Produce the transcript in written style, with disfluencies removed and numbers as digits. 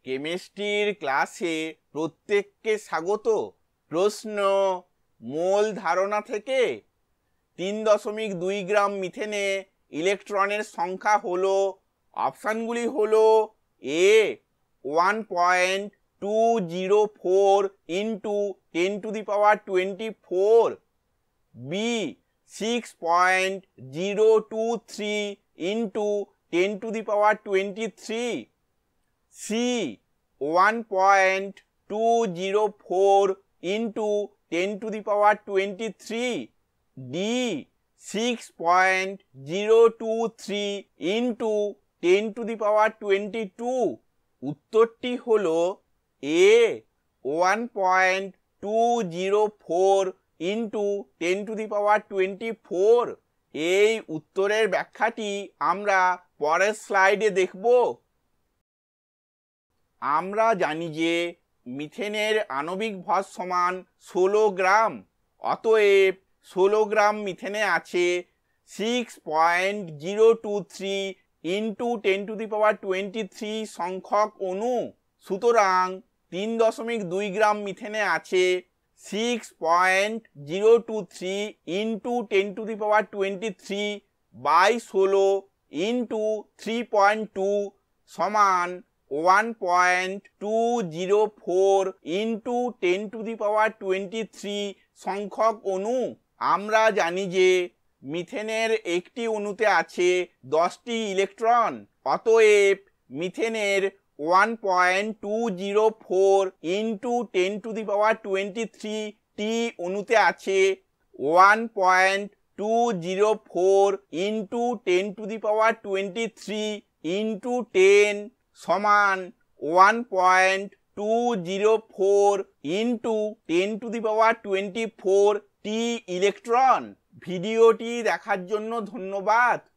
কেমিস্ট্রির ক্লাসে প্রত্যেককে স্বাগত। প্রশ্ন, মোল ধারণা থেকে 3.2 গ্রাম মিথেনে ইলেকট্রনের সংখ্যা হলো, অপশানগুলি হলো A 1.204 into 10^24, B 6.023 into 10^23, C 1.204 into 10^23, D 6.023 into 10^22। উত্তরটি হলো এ 1.204 ইন্টু 10^24। এই উত্তরের ব্যাখ্যাটি আমরা পরের স্লাইডে দেখব। আমরা জানি যে মিথেনের আণবিক ভর সমান 16 গ্রাম। অতএব 16 গ্রাম মিথেনে আছে 6.023 ইন্টু 10^23 সংখ্যক অণু। সুতরাং 3.2 গ্রাম মিথেনে আছে 6.023 ইন্টু 10^23 বাই 16 ইন্টু 3.2 সমান 1.204 ইন্টু 10^23 সংখ্যক অণু। আমরা জানি যে মিথেনের একটি অণুতে আছে 10টি ইলেকট্রন। অতএব মিথেনের 1.204 ইন্টু 10^23 টি অণুতে আছে 1.204 ইন্টু 10^23 ইন্টু 10 সমান 1.204 ইন্টু 10^24 টি ইলেকট্রন। ভিডিওটি দেখার জন্য ধন্যবাদ।